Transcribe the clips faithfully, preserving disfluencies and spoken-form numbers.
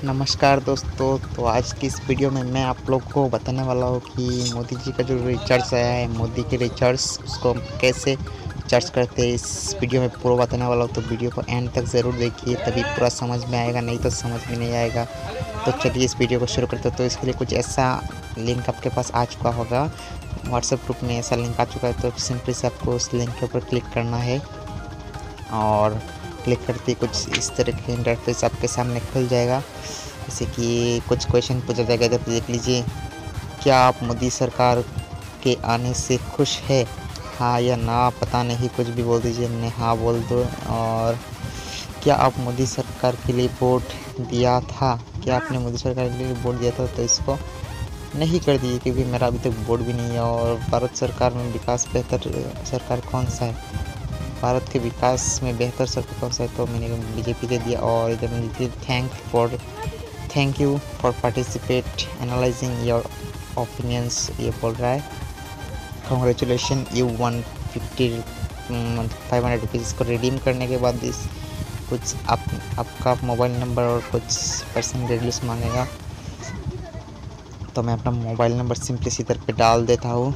नमस्कार दोस्तों। तो आज की इस वीडियो में मैं आप लोग को बताने वाला हूँ कि मोदी जी का जो रिचार्ज आया है, मोदी के रिचार्ज उसको हम कैसे रिचार्ज करते हैं। इस वीडियो में पूरा बताने वाला हूँ, तो वीडियो को एंड तक ज़रूर देखिए, तभी पूरा समझ में आएगा, नहीं तो समझ में नहीं आएगा। तो चलिए इस वीडियो को शुरू करते हैं। तो इसके लिए कुछ ऐसा लिंक आपके पास आ चुका होगा, व्हाट्सएप ग्रुप में ऐसा लिंक आ चुका है। तो सिंपली से आपको उस लिंक के ऊपर क्लिक करना है और क्लिक करते ही कुछ इस तरह के इंटरफेस आपके सामने खुल जाएगा। जैसे कि कुछ क्वेश्चन पूछा जाएगा, जब देख लीजिए, क्या आप मोदी सरकार के आने से खुश है, हाँ या ना, पता नहीं, कुछ भी बोल दीजिए, हमने हाँ बोल दो। और क्या आप मोदी सरकार के लिए वोट दिया था, क्या आपने मोदी सरकार के लिए वोट दिया था, तो इसको नहीं कर दीजिए क्योंकि मेरा अभी तक वोट भी नहीं है। और भारत सरकार में विकास बेहतर सरकार कौन सा है, भारत के विकास में बेहतर सरकार कौन सा है, तो मैंने बीजेपी दे दिया। और इधर में लिखिए thank for thank you for participate analysing your opinions, ये बोल रहा है। Congratulation you one fifty five hundred rupees. इसको रिडीम करने के बाद इस कुछ आप, आपका मोबाइल नंबर और कुछ पर्सन डिटेल्स मांगेगा। तो मैं अपना मोबाइल नंबर सिंपली इसी तरह पे डाल देता हूँ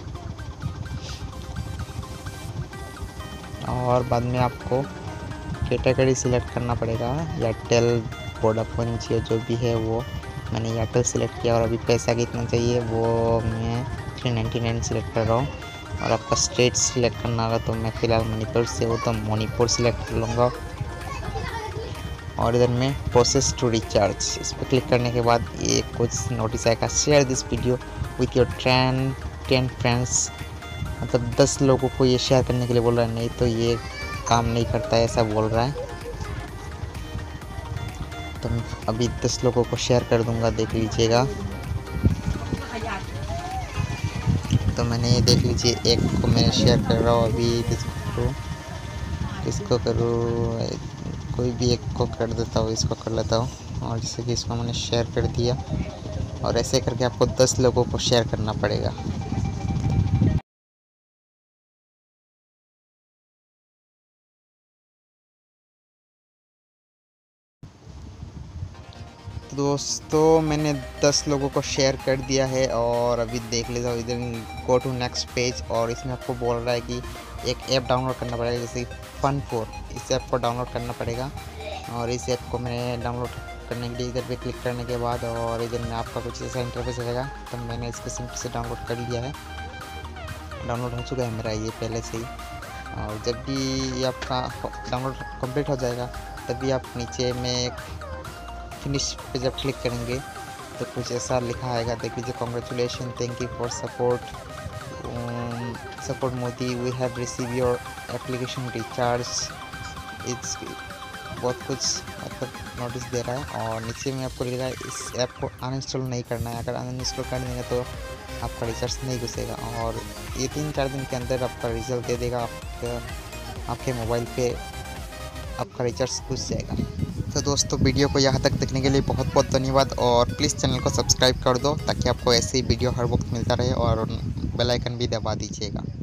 और बाद में आपको कैटेगरी सिलेक्ट करना पड़ेगा, एयरटेल, वोडाफोन, जियो जो भी है वो। मैंने एयरटेल सिलेक्ट किया और अभी पैसा कितना चाहिए वो मैं थ्री नाइन्टी नाइन सिलेक्ट कर रहा हूँ। और आपका स्टेट सिलेक्ट करना होगा, तो मैं फ़िलहाल मणिपुर से हूँ तो मणिपुर सिलेक्ट कर लूँगा। और इधर में प्रोसेस टू रिचार्ज, इस पर क्लिक करने के बाद ये कुछ नोटिस आएगा, share this video with your ten ten friends. मतलब दस लोगों को ये शेयर करने के लिए बोल रहा है, नहीं तो ये काम नहीं करता है, ऐसा बोल रहा है। तो मैं अभी दस लोगों को शेयर कर दूंगा, देख लीजिएगा। तो मैंने ये देख लीजिए, एक को मैं शेयर कर रहा हूँ अभी। किसको करूँ किसको करूँ कोई भी एक को कर देता हूँ, इसको कर लेता हूँ। और जैसे कि इसको मैंने शेयर कर दिया, और ऐसे करके आपको दस लोगों को शेयर करना पड़ेगा। तो दोस्तों मैंने दस लोगों को शेयर कर दिया है और अभी देख लेता हूँ, इधर गो टू नेक्स्ट पेज। और इसमें आपको बोल रहा है कि एक ऐप डाउनलोड करना पड़ेगा, जैसे फन फोर। इस ऐप को डाउनलोड करना पड़ेगा और इस ऐप को मैंने डाउनलोड करने के लिए इधर पे क्लिक करने के बाद, और इधर में आपका कुछ ऐसा इंटरफेस रहेगा। तो मैंने इसको सिंपल से डाउनलोड कर लिया है, डाउनलोड हो चुका है मेरा ये पहले से ही। और जब भी आपका डाउनलोड कंप्लीट हो जाएगा, तभी आप नीचे में एक फिनिश पे जब क्लिक करेंगे तो कुछ ऐसा लिखा आएगा, देख लीजिए, congratulation, thank you for support support Modi, we have receive your application recharge. It's बहुत कुछ मतलब नोटिस दे रहा है। और नीचे में आपको लिखा है इस ऐप को अनइंस्टॉल नहीं करना है, अगर अनइंस्टॉल कर देंगे तो आपका रिचार्ज नहीं घुसेगा। और ये तीन चार दिन के अंदर आपका रिजल्ट दे देगा, आपके आपके मोबाइल पे आपका रिचार्ज घुस जाएगा। तो दोस्तों वीडियो को यहाँ तक देखने के लिए बहुत बहुत धन्यवाद, और प्लीज़ चैनल को सब्सक्राइब कर दो ताकि आपको ऐसे ही वीडियो हर वक्त मिलता रहे, और बेल आइकन भी दबा दीजिएगा।